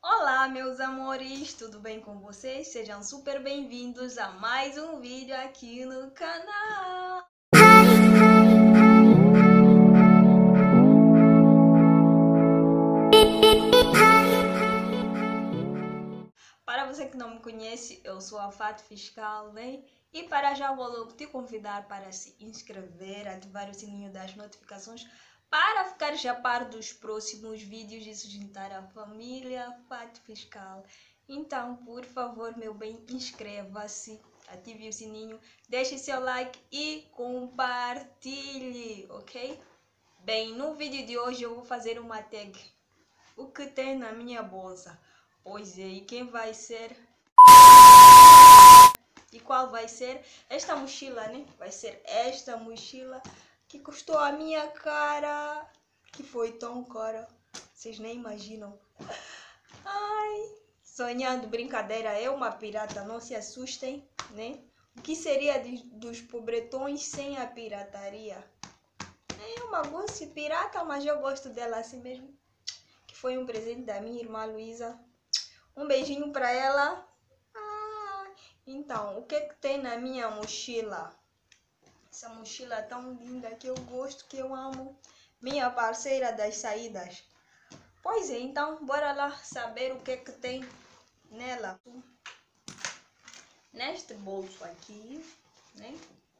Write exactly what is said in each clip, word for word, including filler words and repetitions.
Olá, meus amores, tudo bem com vocês? Sejam super bem-vindos a mais um vídeo aqui no canal. Para você que não me conhece, eu sou a Fat Fiscal, né? E para já vou logo te convidar para se inscrever, ativar o sininho das notificações para ficar já a par dos próximos vídeos e se juntar à família Fat Fiscal. Então, por favor, meu bem, inscreva-se, ative o sininho, deixe seu like e compartilhe, ok? Bem, no vídeo de hoje eu vou fazer uma tag. O que tem na minha bolsa? Pois é, e quem vai ser? E qual vai ser? Esta mochila, né? Vai ser esta mochila que custou a minha cara, que foi tão cara, vocês nem imaginam. Ai, sonhando, brincadeira, é uma pirata, não se assustem, né? O que seria de, dos pobretões sem a pirataria? É uma gosto pirata, mas eu gosto dela assim mesmo. Que foi um presente da minha irmã Luísa. Um beijinho para ela. Ah, então, o que que tem na minha mochila? Essa mochila tão linda que eu gosto, que eu amo. Minha parceira das saídas. Pois é, então, bora lá saber o que que tem nela. Neste bolso aqui, né?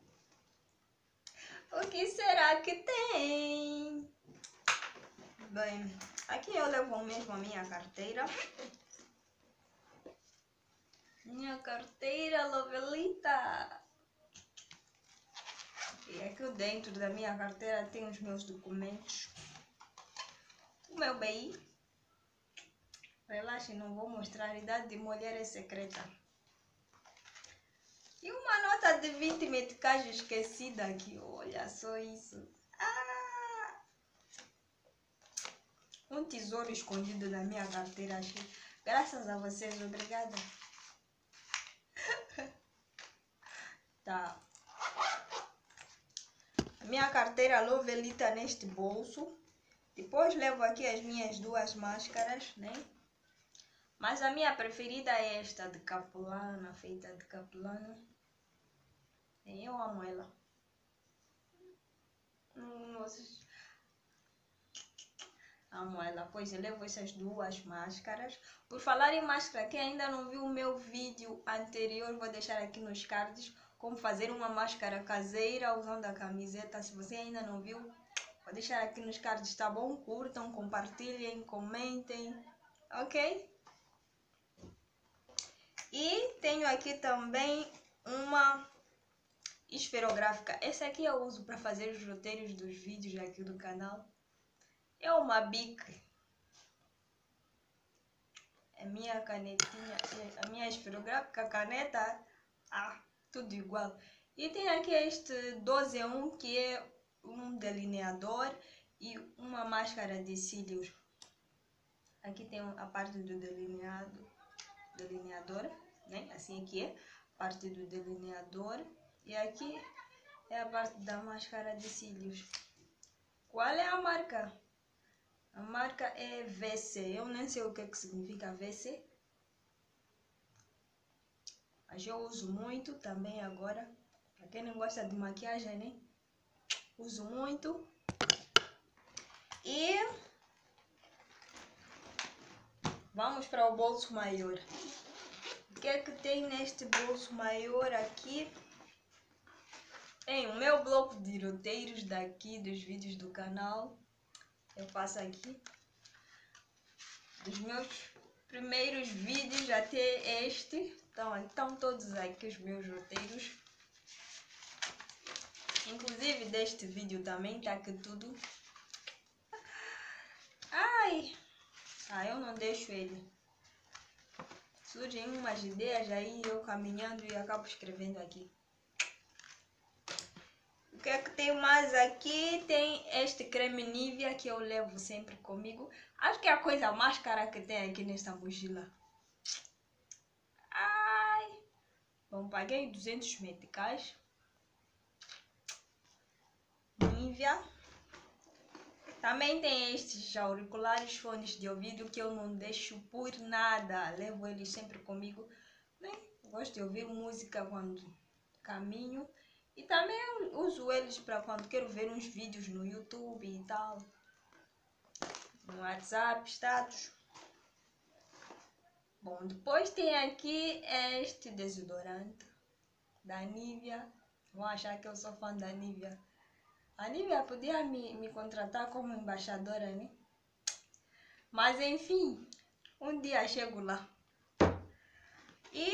O que será que tem? Bem, aqui eu levo mesmo a minha carteira. Minha carteira, Lovelita. E aqui dentro da minha carteira tem os meus documentos. O meu B I. Relaxe, não vou mostrar, a idade de mulher é secreta. E uma nota de vinte meticais esquecida aqui, olha só isso. Ah! Um tesouro escondido na minha carteira, achei. Graças a vocês, obrigada. Tá. A minha carteira Lovelita neste bolso. Depois levo aqui as minhas duas máscaras, né? Mas a minha preferida é esta de capulana, feita de capulana. Eu amo ela. Nossa. Amo ela. Pois eu levo essas duas máscaras. Por falar em máscara, quem ainda não viu o meu vídeo anterior, vou deixar aqui nos cards como fazer uma máscara caseira usando a camiseta. Se você ainda não viu, vou deixar aqui nos cards, tá bom? Curtam, compartilhem, comentem, ok? E tenho aqui também uma esferográfica. Essa aqui eu uso para fazer os roteiros dos vídeos aqui do canal. É uma Bic. É minha canetinha, a minha esferográfica, caneta, ah, tudo igual. E tem aqui este doze em um que é um delineador e uma máscara de cílios. Aqui tem a parte do delineado, delineador, né? Assim aqui é a parte do delineador e aqui é a parte da máscara de cílios. Qual é a marca? A marca é V C. Eu nem sei o que, que significa V C, mas eu uso muito também agora. Para quem não gosta de maquiagem, né? Uso muito. E vamos para o bolso maior. O que é que tem neste bolso maior aqui? Tem o meu bloco de roteiros daqui dos vídeos do canal. Eu faço aqui dos meus primeiros vídeos até este. Então, estão todos aqui os meus roteiros. Inclusive deste vídeo também tá aqui tudo. Ai! Ah, eu não deixo ele. Surgem umas ideias aí, eu caminhando e acabo escrevendo aqui. O que é que tem mais aqui? Tem este creme Nivea que eu levo sempre comigo. Acho que é a coisa mais cara que tem aqui nesta mochila. Ai! Bom, paguei duzentos meticais. Nivea. Também tem estes auriculares, fones de ouvido que eu não deixo por nada. Levo eles sempre comigo, né? Gosto de ouvir música quando caminho. E também uso eles para quando quero ver uns vídeos no YouTube e tal. No WhatsApp, status. Bom, depois tem aqui este desodorante da Nivea. Vão achar que eu sou fã da Nivea. A Nivea podia me, me contratar como embaixadora, né? Mas enfim, um dia chego lá. E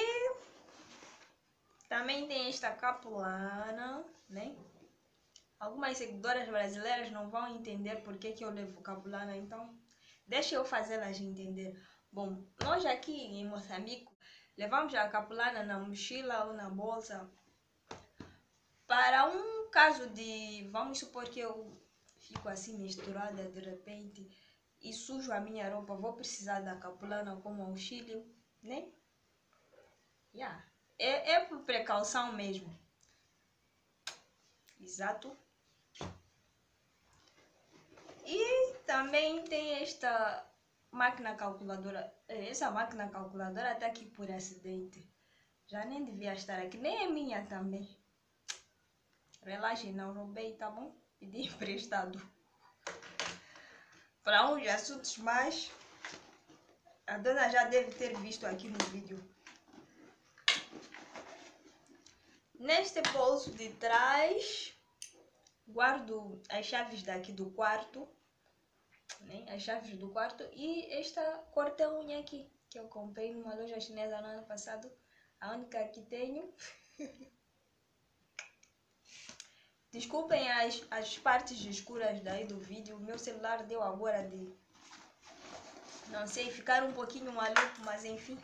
também tem esta capulana, né? Algumas seguidoras brasileiras não vão entender por que, que eu levo capulana, então deixa eu fazê-las entender. Bom, nós aqui em Moçambique levamos a capulana na mochila ou na bolsa para um caso de, vamos supor que eu fico assim misturada de repente e sujo a minha roupa, vou precisar da capulana como auxílio, né? Yeah. É, é por precaução mesmo. Exato. E também tem esta máquina calculadora. Essa máquina calculadora está aqui por acidente. Já nem devia estar aqui. Nem é minha também. Relaxe, não roubei, tá bom? Pedi emprestado. Para uns assuntos mais, a dona já deve ter visto aqui no vídeo. Neste bolso de trás, guardo as chaves daqui do quarto, né? As chaves do quarto e esta corta-unha aqui, que eu comprei numa loja chinesa no ano passado, a única que tenho. Desculpem as, as partes escuras daí do vídeo, meu celular deu agora de, não sei, ficar um pouquinho maluco, mas enfim.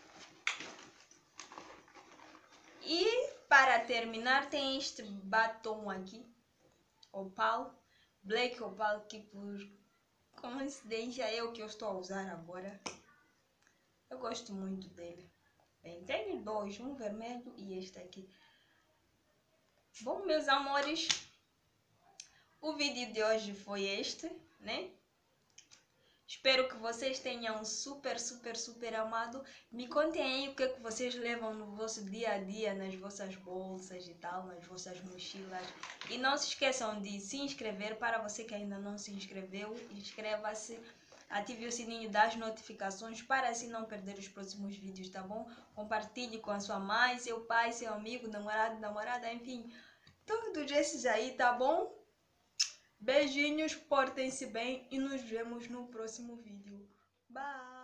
E para terminar tem este batom aqui, Opal, Black Opal, que por coincidência é o que eu estou a usar agora. Eu gosto muito dele. Bem, tenho dois, um vermelho e este aqui. Bom, meus amores, o vídeo de hoje foi este, né? Espero que vocês tenham super, super, super amado. Me contem aí o que é que vocês levam no vosso dia a dia, nas vossas bolsas e tal, nas vossas mochilas. E não se esqueçam de se inscrever. Para você que ainda não se inscreveu, inscreva-se. Ative o sininho das notificações para assim não perder os próximos vídeos, tá bom? Compartilhe com a sua mãe, seu pai, seu amigo, namorado, namorada, enfim. Todos esses aí, tá bom? Beijinhos, portem-se bem e nos vemos no próximo vídeo. Bye!